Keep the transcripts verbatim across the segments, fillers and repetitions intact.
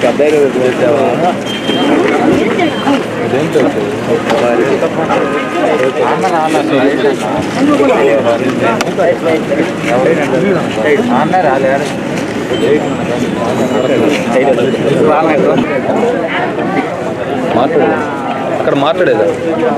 మాట్లాడే అక్కడ మాట్లాడేదా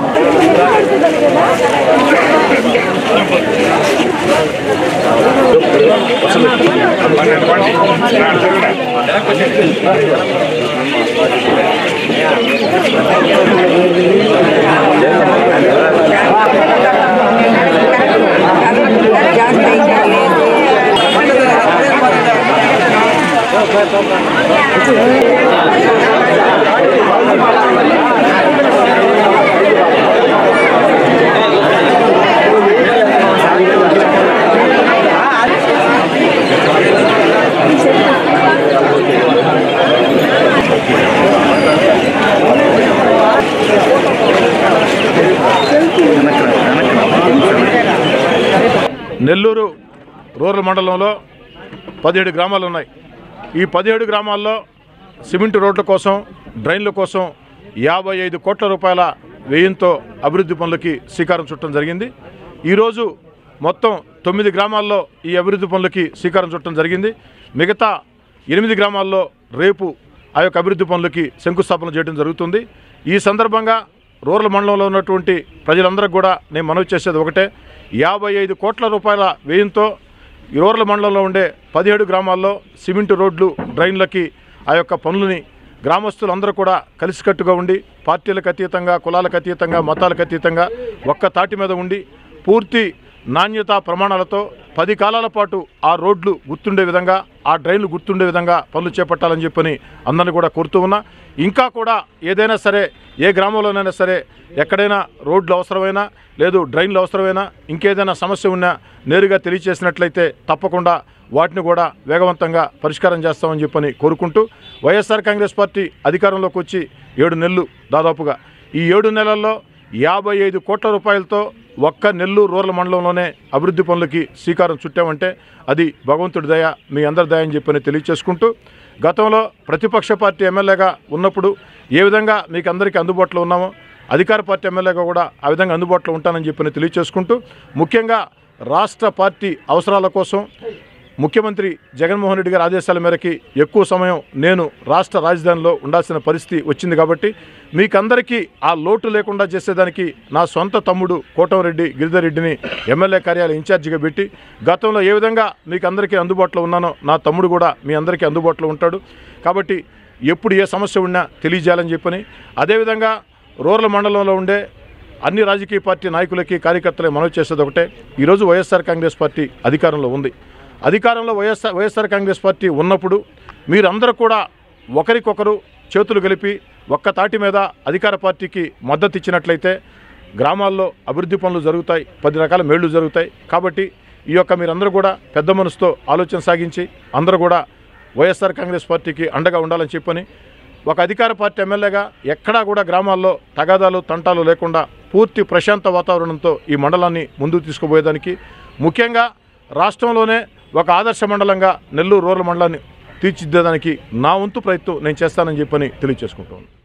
నెల్లూరు రూరల్ మండలంలో పదిహేడు గ్రామాలు ఉన్నాయి. ఈ పదిహేడు గ్రామాల్లో సిమెంట్ రోడ్ల కోసం, డ్రైన్ల కోసం యాభై ఐదు కోట్ల రూపాయల వ్యయంతో అభివృద్ధి పనులకి శ్రీకారం చుట్టడం జరిగింది. ఈరోజు మొత్తం తొమ్మిది గ్రామాల్లో ఈ అభివృద్ధి పనులకి శ్రీకారం చుట్టడం జరిగింది. మిగతా ఎనిమిది గ్రామాల్లో రేపు ఆ యొక్క అభివృద్ధి పనులకి శంకుస్థాపన చేయడం జరుగుతుంది. ఈ సందర్భంగా రూరల్ మండలంలో ఉన్నటువంటి ప్రజలందరికీ కూడా నేను మనవి చేసేది ఒకటే, యాభై ఐదు కోట్ల రూపాయల వ్యయంతో రూరల్ మండలంలో ఉండే పదిహేడు గ్రామాల్లో సిమెంట్ రోడ్లు, డ్రైన్లకి ఆ యొక్క పనులని గ్రామస్తులందరూ కూడా కలిసికట్టుగా ఉండి పార్టీలకు అతీతంగా, కులాలకు అతీతంగా, మతాలకు అతీతంగా ఒక్క తాటి మీద ఉండి పూర్తి నాణ్యతా ప్రమాణాలతో పది కాలాల పాటు ఆ రోడ్లు గుర్తుండే విధంగా, ఆ డ్రైన్లు గుర్తుండే విధంగా పనులు చేపట్టాలని చెప్పని అందరిని కూడా కోరుతూ ఉన్నా. ఇంకా కూడా ఏదైనా సరే, ఏ గ్రామంలోనైనా సరే ఎక్కడైనా రోడ్లు అవసరమైనా, లేదు డ్రైన్లు అవసరమైనా, ఇంకేదైనా సమస్య ఉన్నా నేరుగా తెలియచేసినట్లయితే తప్పకుండా వాటిని కూడా వేగవంతంగా పరిష్కారం చేస్తామని చెప్పని కోరుకుంటూ, వైఎస్ఆర్ కాంగ్రెస్ పార్టీ అధికారంలోకి వచ్చి ఏడు నెలలు దాదాపుగా, ఈ ఏడు నెలల్లో యాభై ఐదు కోట్ల రూపాయలతో ఒక్క నెల్లూరు రూరల్ మండలంలోనే అభివృద్ధి పనులకి శ్రీకారం చుట్టామంటే అది భగవంతుడి దయ, మీ అందరి దయ అని చెప్పని తెలియచేసుకుంటూ, గతంలో ప్రతిపక్ష పార్టీ ఎమ్మెల్యేగా ఉన్నప్పుడు ఏ విధంగా మీకు అందరికీ అందుబాటులో ఉన్నామో అధికార పార్టీ ఎమ్మెల్యేగా కూడా ఆ విధంగా అందుబాటులో ఉంటానని చెప్పని తెలియచేసుకుంటూ, ముఖ్యంగా రాష్ట్ర పార్టీ అవసరాల కోసం ముఖ్యమంత్రి జగన్మోహన్ రెడ్డి గారి ఆదేశాల మేరకి ఎక్కువ సమయం నేను రాష్ట్ర రాజధానిలో ఉండాల్సిన పరిస్థితి వచ్చింది. కాబట్టి మీకందరికీ ఆ లోటు లేకుండా చేసేదానికి నా సొంత తమ్ముడు కోటంరెడ్డి గిరిధర్ రెడ్డిని ఎమ్మెల్యే కార్యాలయ ఇన్ఛార్జిగా పెట్టి, గతంలో ఏ విధంగా మీకు అందరికీ అందుబాటులో ఉన్నానో నా తమ్ముడు కూడా మీ అందరికీ అందుబాటులో ఉంటాడు. కాబట్టి ఎప్పుడు ఏ సమస్య ఉన్నా తెలియజేయాలని చెప్పని, అదేవిధంగా రూరల్ మండలంలో ఉండే అన్ని రాజకీయ పార్టీ నాయకులకి, కార్యకర్తలకి మనవి చేసేది ఒకటే, ఈరోజు వైఎస్ఆర్ కాంగ్రెస్ పార్టీ అధికారంలో ఉంది. అధికారంలో వైఎస్ఆర్ వైఎస్ఆర్ కాంగ్రెస్ పార్టీ ఉన్నప్పుడు మీరందరూ కూడా ఒకరికొకరు చేతులు కలిపి ఒక్క తాటి మీద అధికార పార్టీకి మద్దతు ఇచ్చినట్లయితే గ్రామాల్లో అభివృద్ధి పనులు జరుగుతాయి, పది రకాల మేళ్లు జరుగుతాయి. కాబట్టి ఈ యొక్క మీరందరూ కూడా పెద్ద మనసుతో ఆలోచన సాగించి అందరూ కూడా వైఎస్ఆర్ కాంగ్రెస్ పార్టీకి అండగా ఉండాలని చెప్పని, ఒక అధికార పార్టీ ఎమ్మెల్యేగా ఎక్కడా కూడా గ్రామాల్లో తగాదాలు, తంటాలు లేకుండా పూర్తి ప్రశాంత వాతావరణంతో ఈ మండలాన్ని ముందుకు తీసుకుపోయేదానికి, ముఖ్యంగా రాష్ట్రంలోనే ఒక ఆదర్శ మండలంగా నెల్లూరు రూరల్ మండలాన్ని తీర్చిదిద్దడానికి నా వంతు ప్రయత్నం నేను చేస్తానని చెప్పని తెలియజేసుకుంటాను.